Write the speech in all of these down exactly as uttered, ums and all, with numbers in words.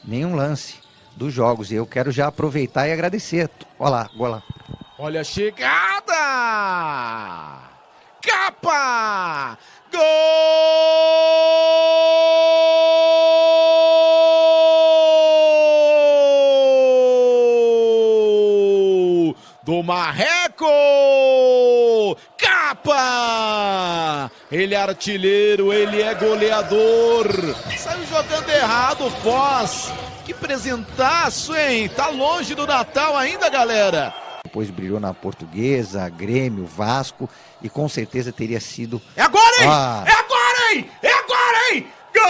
nenhum lance dos jogos. E eu quero já aproveitar e agradecer. Olha lá, olha lá. Olha a chegada! Capa! Gol! Do Marreco! Capa! Ele é artilheiro, ele é goleador. Saiu jogando errado o Foz. Que presentaço, hein? Tá longe do Natal ainda, galera. Depois brilhou na Portuguesa, Grêmio, Vasco e com certeza teria sido... É agora, hein? Ah. É agora, hein? É agora, hein? Gol!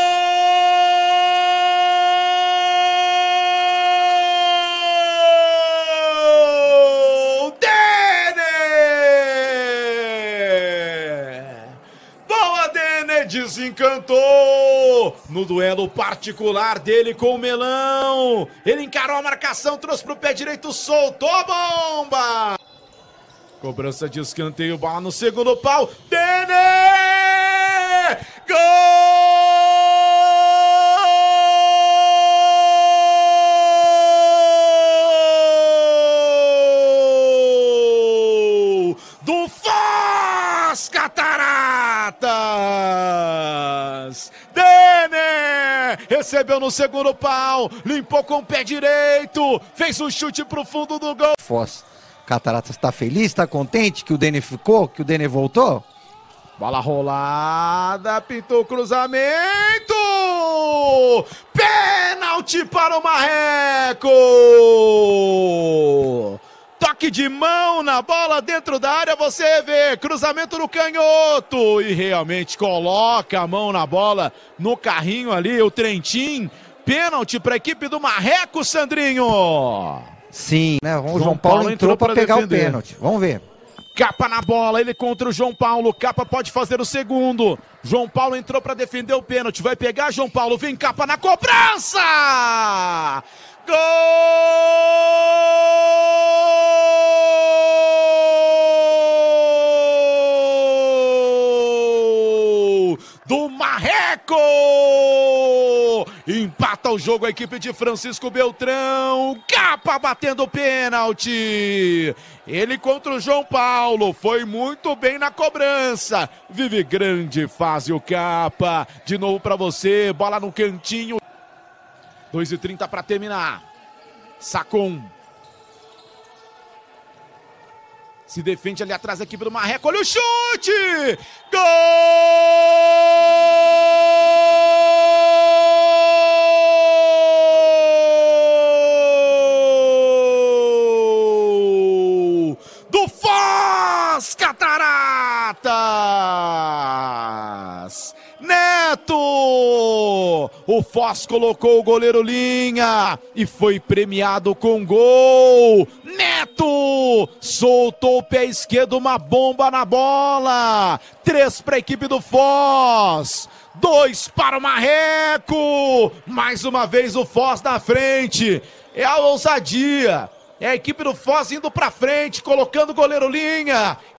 Dene! Boa, Dene! Desencantou! No duelo particular dele com o Melão. Ele encarou a marcação, trouxe pro pé direito, soltou a bomba! Cobrança de escanteio, bola no segundo pau. Dene! Gol! Do Foz Cataratas! Dene! Recebeu no segundo pau, limpou com o pé direito, fez um chute pro fundo do gol. Foz Cataratas está feliz, está contente que o Dene ficou, que o Dene voltou? Bola rolada, pintou o cruzamento! Pênalti para o Marreco! Toque de mão na bola dentro da área, você vê, cruzamento no canhoto e realmente coloca a mão na bola no carrinho ali, o Trentin. Pênalti para a equipe do Marreco, Sandrinho! Sim, né? O João, João Paulo, Paulo entrou, entrou para pegar defender. o pênalti. Vamos ver. Capa na bola, ele contra o João Paulo. Capa pode fazer o segundo. João Paulo entrou para defender o pênalti. Vai pegar João Paulo, vem Capa na cobrança! Gol! Do Marreco! Empata o jogo a equipe de Francisco Beltrão. Capa batendo o pênalti. Ele contra o João Paulo. Foi muito bem na cobrança. Vive grande fase o Capa. De novo para você. Bola no cantinho. dois e trinta para terminar. Sacon. Se defende ali atrás da equipe do Marreco. Olha o chute! Gol! Do Foz Cataratas! Neto! O Foz colocou o goleiro linha e foi premiado com gol. Neto soltou o pé esquerdo, uma bomba na bola. Três para a equipe do Foz. Dois para o Marreco. Mais uma vez o Foz na frente. É a ousadia. É a equipe do Foz indo para frente, colocando o goleiro linha.